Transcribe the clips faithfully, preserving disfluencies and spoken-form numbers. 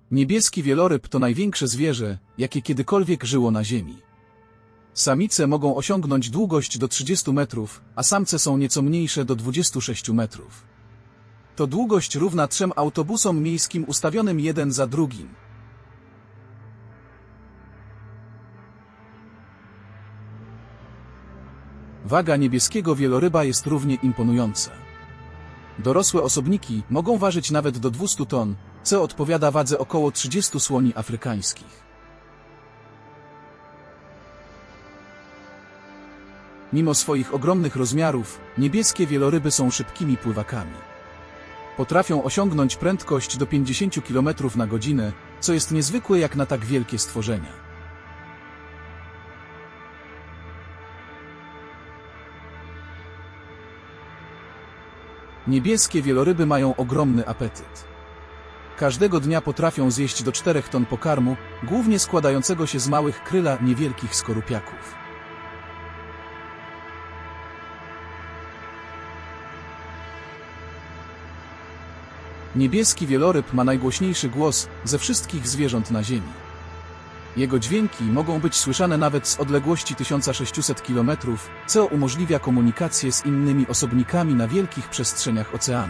Niebieski wieloryb to największe zwierzę, jakie kiedykolwiek żyło na Ziemi. Samice mogą osiągnąć długość do trzydziestu metrów, a samce są nieco mniejsze do dwudziestu sześciu metrów. To długość równa trzem autobusom miejskim ustawionym jeden za drugim. Waga niebieskiego wieloryba jest równie imponująca. Dorosłe osobniki mogą ważyć nawet do dwustu ton, co odpowiada wadze około trzydziestu słoni afrykańskich. Mimo swoich ogromnych rozmiarów, niebieskie wieloryby są szybkimi pływakami. Potrafią osiągnąć prędkość do pięćdziesięciu kilometrów na godzinę, co jest niezwykłe jak na tak wielkie stworzenia. Niebieskie wieloryby mają ogromny apetyt. Każdego dnia potrafią zjeść do czterech ton pokarmu, głównie składającego się z małych kryla niewielkich skorupiaków. Niebieski wieloryb ma najgłośniejszy głos ze wszystkich zwierząt na Ziemi. Jego dźwięki mogą być słyszane nawet z odległości tysiąca sześciuset kilometrów, co umożliwia komunikację z innymi osobnikami na wielkich przestrzeniach oceanu.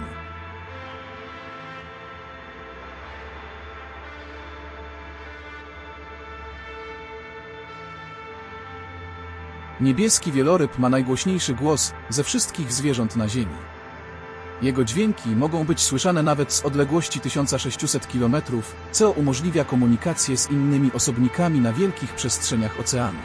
Niebieski wieloryb ma najgłośniejszy głos ze wszystkich zwierząt na Ziemi. Jego dźwięki mogą być słyszane nawet z odległości tysiąca sześciuset kilometrów, co umożliwia komunikację z innymi osobnikami na wielkich przestrzeniach oceanu.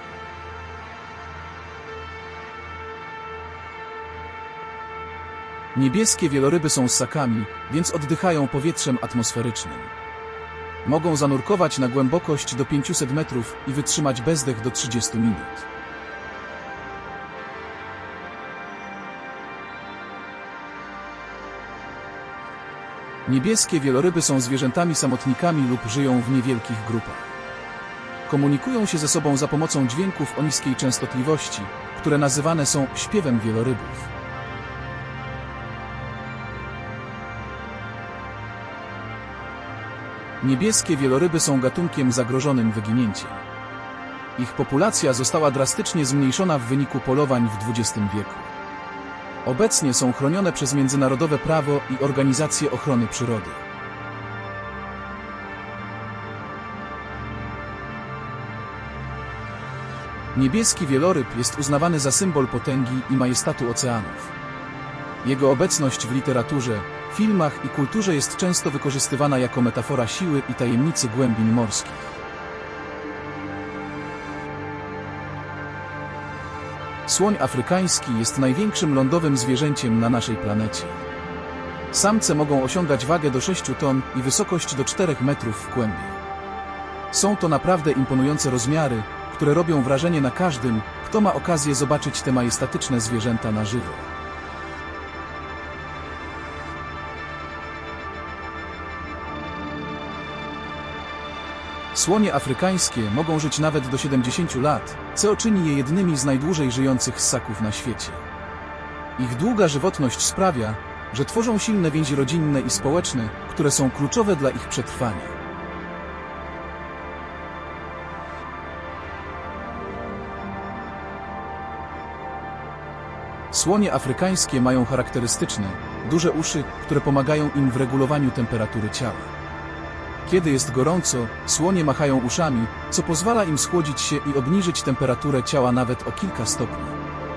Niebieskie wieloryby są ssakami, więc oddychają powietrzem atmosferycznym. Mogą zanurkować na głębokość do pięciuset metrów i wytrzymać bezdech do trzydziestu minut. Niebieskie wieloryby są zwierzętami samotnikami lub żyją w niewielkich grupach. Komunikują się ze sobą za pomocą dźwięków o niskiej częstotliwości, które nazywane są śpiewem wielorybów. Niebieskie wieloryby są gatunkiem zagrożonym wyginięciem. Ich populacja została drastycznie zmniejszona w wyniku polowań w dwudziestym wieku. Obecnie są chronione przez międzynarodowe prawo i organizacje ochrony przyrody. Niebieski wieloryb jest uznawany za symbol potęgi i majestatu oceanów. Jego obecność w literaturze, filmach i kulturze jest często wykorzystywana jako metafora siły i tajemnicy głębin morskich. Słoń afrykański jest największym lądowym zwierzęciem na naszej planecie. Samce mogą osiągać wagę do sześciu ton i wysokość do czterech metrów w kłębie. Są to naprawdę imponujące rozmiary, które robią wrażenie na każdym, kto ma okazję zobaczyć te majestatyczne zwierzęta na żywo. Słonie afrykańskie mogą żyć nawet do siedemdziesięciu lat, co czyni je jednymi z najdłużej żyjących ssaków na świecie. Ich długa żywotność sprawia, że tworzą silne więzi rodzinne i społeczne, które są kluczowe dla ich przetrwania. Słonie afrykańskie mają charakterystyczne, duże uszy, które pomagają im w regulowaniu temperatury ciała. Kiedy jest gorąco, słonie machają uszami, co pozwala im schłodzić się i obniżyć temperaturę ciała nawet o kilka stopni.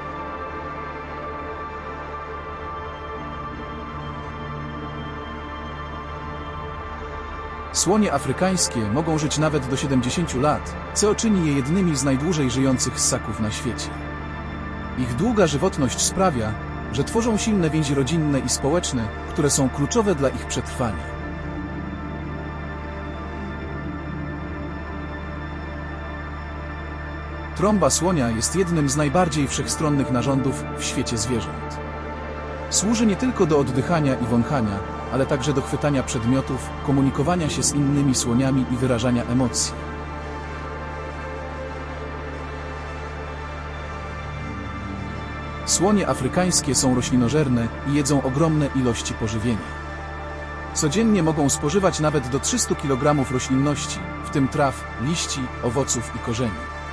Słonie afrykańskie mogą żyć nawet do siedemdziesięciu lat, co czyni je jednymi z najdłużej żyjących ssaków na świecie. Ich długa żywotność sprawia, że tworzą silne więzi rodzinne i społeczne, które są kluczowe dla ich przetrwania. Trąba słonia jest jednym z najbardziej wszechstronnych narządów w świecie zwierząt. Służy nie tylko do oddychania i wąchania, ale także do chwytania przedmiotów, komunikowania się z innymi słoniami i wyrażania emocji. Słonie afrykańskie są roślinożerne i jedzą ogromne ilości pożywienia. Codziennie mogą spożywać nawet do trzystu kilogramów roślinności, w tym traw, liści, owoców i korzeni.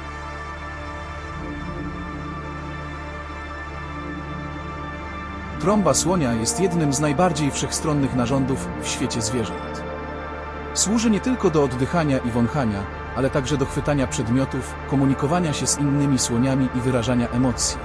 Trąba słonia jest jednym z najbardziej wszechstronnych narządów w świecie zwierząt. Służy nie tylko do oddychania i wąchania, ale także do chwytania przedmiotów, komunikowania się z innymi słoniami i wyrażania emocji.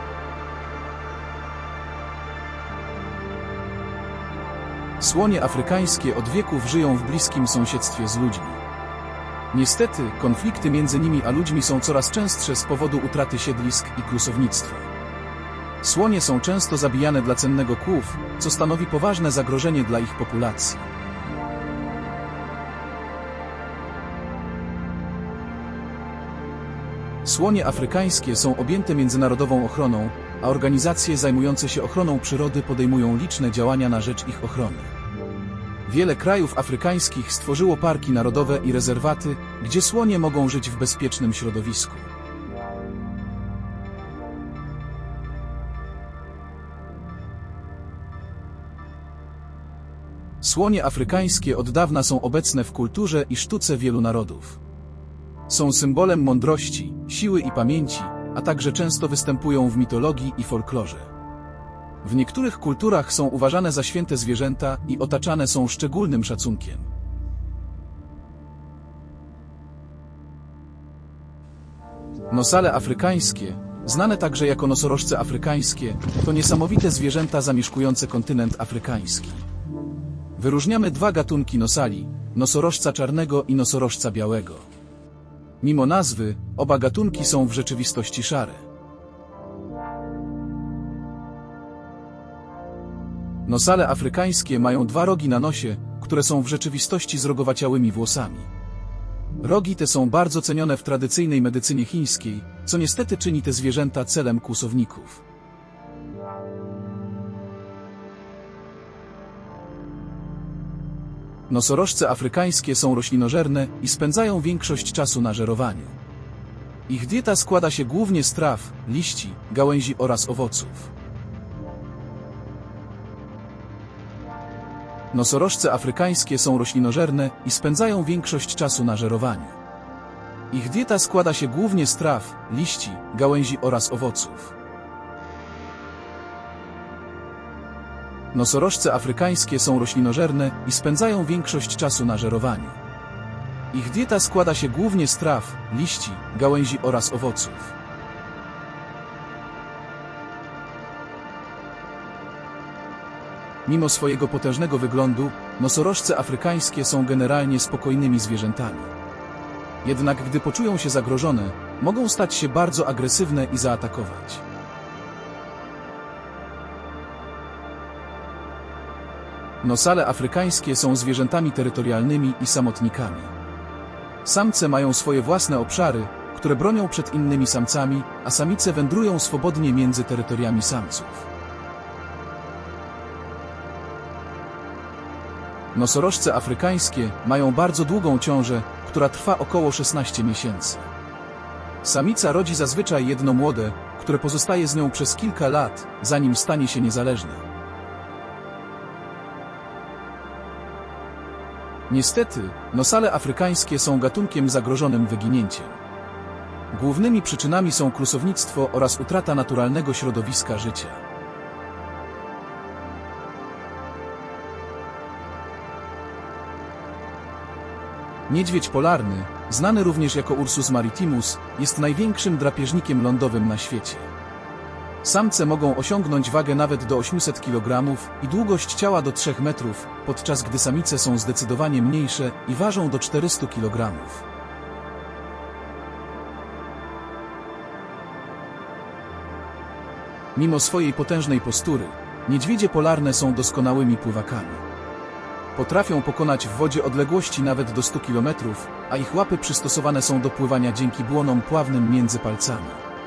Słonie afrykańskie od wieków żyją w bliskim sąsiedztwie z ludźmi. Niestety, konflikty między nimi a ludźmi są coraz częstsze z powodu utraty siedlisk i kłusownictwa. Słonie są często zabijane dla cennego kłów, co stanowi poważne zagrożenie dla ich populacji. Słonie afrykańskie są objęte międzynarodową ochroną, a organizacje zajmujące się ochroną przyrody podejmują liczne działania na rzecz ich ochrony. Wiele krajów afrykańskich stworzyło parki narodowe i rezerwaty, gdzie słonie mogą żyć w bezpiecznym środowisku. Słonie afrykańskie od dawna są obecne w kulturze i sztuce wielu narodów. Są symbolem mądrości, siły i pamięci, a także często występują w mitologii i folklorze. W niektórych kulturach są uważane za święte zwierzęta i otaczane są szczególnym szacunkiem. Nosale afrykańskie, znane także jako nosorożce afrykańskie, to niesamowite zwierzęta zamieszkujące kontynent afrykański. Wyróżniamy dwa gatunki nosali, nosorożca czarnego i nosorożca białego. Mimo nazwy, oba gatunki są w rzeczywistości szare. Nosale afrykańskie mają dwa rogi na nosie, które są w rzeczywistości zrogowaciałymi włosami. Rogi te są bardzo cenione w tradycyjnej medycynie chińskiej, co niestety czyni te zwierzęta celem kłusowników. Nosorożce afrykańskie są roślinożerne i spędzają większość czasu na żerowaniu. Ich dieta składa się głównie z traw, liści, gałęzi oraz owoców. Nosorożce afrykańskie są roślinożerne i spędzają większość czasu na żerowaniu. Ich dieta składa się głównie z traw, liści, gałęzi oraz owoców. Nosorożce afrykańskie są roślinożerne i spędzają większość czasu na żerowaniu. Ich dieta składa się głównie z traw, liści, gałęzi oraz owoców. Mimo swojego potężnego wyglądu, nosorożce afrykańskie są generalnie spokojnymi zwierzętami. Jednak gdy poczują się zagrożone, mogą stać się bardzo agresywne i zaatakować. Nosale afrykańskie są zwierzętami terytorialnymi i samotnikami. Samce mają swoje własne obszary, które bronią przed innymi samcami, a samice wędrują swobodnie między terytoriami samców. Nosorożce afrykańskie mają bardzo długą ciążę, która trwa około szesnaście miesięcy. Samica rodzi zazwyczaj jedno młode, które pozostaje z nią przez kilka lat, zanim stanie się niezależne. Niestety, nosale afrykańskie są gatunkiem zagrożonym wyginięciem. Głównymi przyczynami są kłusownictwo oraz utrata naturalnego środowiska życia. Niedźwiedź polarny, znany również jako Ursus maritimus, jest największym drapieżnikiem lądowym na świecie. Samce mogą osiągnąć wagę nawet do osiemset kilogramów i długość ciała do trzech metrów, podczas gdy samice są zdecydowanie mniejsze i ważą do czterystu kilogramów. Mimo swojej potężnej postury, niedźwiedzie polarne są doskonałymi pływakami. Potrafią pokonać w wodzie odległości nawet do stu kilometrów, a ich łapy przystosowane są do pływania dzięki błonom pławnym między palcami.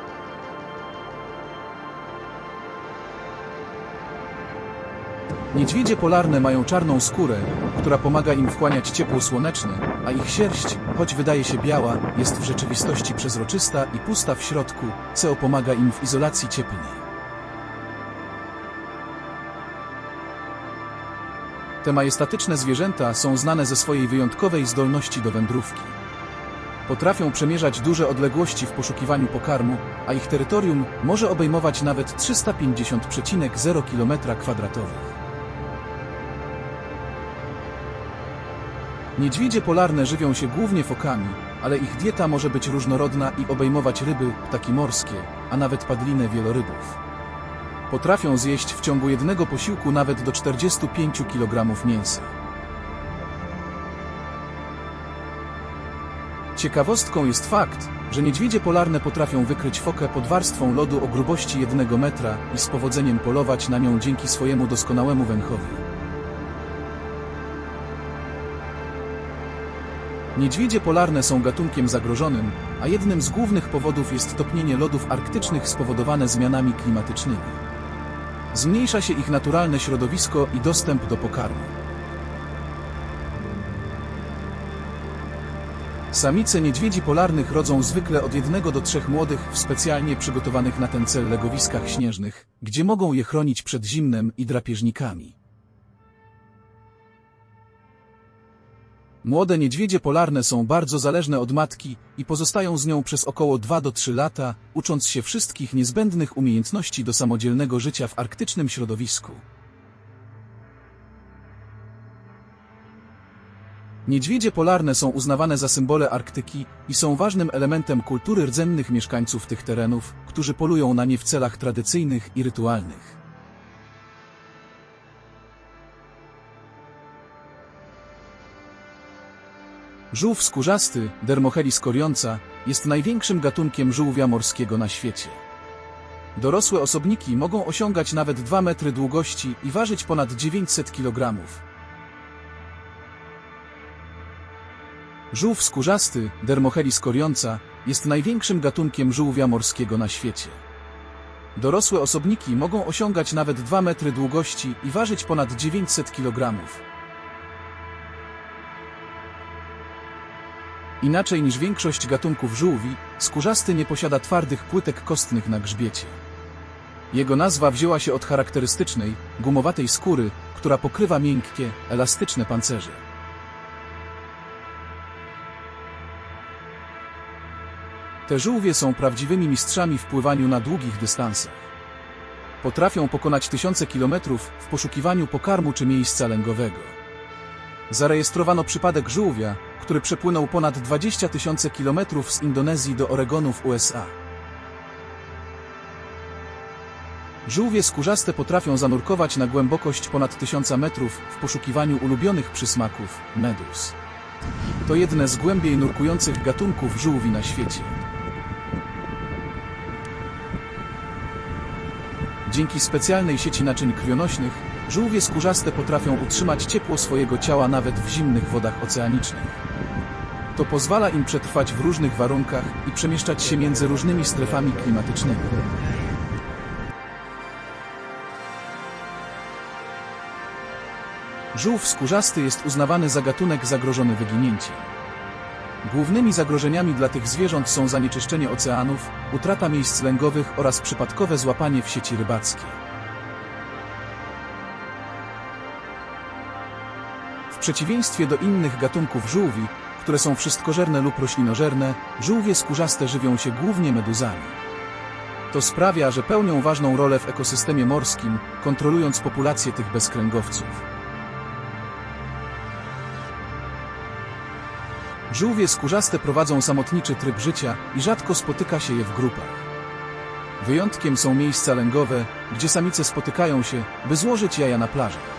Niedźwiedzie polarne mają czarną skórę, która pomaga im wchłaniać ciepło słoneczne, a ich sierść, choć wydaje się biała, jest w rzeczywistości przezroczysta i pusta w środku, co pomaga im w izolacji cieplnej. Te majestatyczne zwierzęta są znane ze swojej wyjątkowej zdolności do wędrówki. Potrafią przemierzać duże odległości w poszukiwaniu pokarmu, a ich terytorium może obejmować nawet trzysta pięćdziesiąt przecinek zero kilometrów kwadratowych. Niedźwiedzie polarne żywią się głównie fokami, ale ich dieta może być różnorodna i obejmować ryby, ptaki morskie, a nawet padlinę wielorybów. Potrafią zjeść w ciągu jednego posiłku nawet do czterdziestu pięciu kilogramów mięsa. Ciekawostką jest fakt, że niedźwiedzie polarne potrafią wykryć fokę pod warstwą lodu o grubości jednego metra i z powodzeniem polować na nią dzięki swojemu doskonałemu węchowi. Niedźwiedzie polarne są gatunkiem zagrożonym, a jednym z głównych powodów jest topnienie lodów arktycznych spowodowane zmianami klimatycznymi. Zmniejsza się ich naturalne środowisko i dostęp do pokarmu. Samice niedźwiedzi polarnych rodzą zwykle od jednego do trzech młodych w specjalnie przygotowanych na ten cel legowiskach śnieżnych, gdzie mogą je chronić przed zimnem i drapieżnikami. Młode niedźwiedzie polarne są bardzo zależne od matki i pozostają z nią przez około dwa do trzech lata, ucząc się wszystkich niezbędnych umiejętności do samodzielnego życia w arktycznym środowisku. Niedźwiedzie polarne są uznawane za symbole Arktyki i są ważnym elementem kultury rdzennych mieszkańców tych terenów, którzy polują na nie w celach tradycyjnych i rytualnych. Żółw skórzasty, Dermochelis korionca, jest największym gatunkiem żółwia morskiego na świecie. Dorosłe osobniki mogą osiągać nawet dwa metry długości i ważyć ponad dziewięćset kilogramów. Żółw skórzasty, Dermochelis korionca, jest największym gatunkiem żółwia morskiego na świecie. Dorosłe osobniki mogą osiągać nawet dwa metry długości i ważyć ponad dziewięćset kilogramów. Inaczej niż większość gatunków żółwi, skórzasty nie posiada twardych płytek kostnych na grzbiecie. Jego nazwa wzięła się od charakterystycznej, gumowatej skóry, która pokrywa miękkie, elastyczne pancerze. Te żółwie są prawdziwymi mistrzami w pływaniu na długich dystansach. Potrafią pokonać tysiące kilometrów w poszukiwaniu pokarmu czy miejsca lęgowego. Zarejestrowano przypadek żółwia, który przepłynął ponad dwadzieścia tysięcy kilometrów z Indonezji do Oregonu w U S A. Żółwie skórzaste potrafią zanurkować na głębokość ponad tysiąc metrów w poszukiwaniu ulubionych przysmaków, meduz. To jedne z głębiej nurkujących gatunków żółwi na świecie. Dzięki specjalnej sieci naczyń krwionośnych, żółwie skórzaste potrafią utrzymać ciepło swojego ciała nawet w zimnych wodach oceanicznych. To pozwala im przetrwać w różnych warunkach i przemieszczać się między różnymi strefami klimatycznymi. Żółw skórzasty jest uznawany za gatunek zagrożony wyginięciem. Głównymi zagrożeniami dla tych zwierząt są zanieczyszczenie oceanów, utrata miejsc lęgowych oraz przypadkowe złapanie w sieci rybackie. W przeciwieństwie do innych gatunków żółwi, które są wszystkożerne lub roślinożerne, żółwie skórzaste żywią się głównie meduzami. To sprawia, że pełnią ważną rolę w ekosystemie morskim, kontrolując populację tych bezkręgowców. Żółwie skórzaste prowadzą samotniczy tryb życia i rzadko spotyka się je w grupach. Wyjątkiem są miejsca lęgowe, gdzie samice spotykają się, by złożyć jaja na plażach.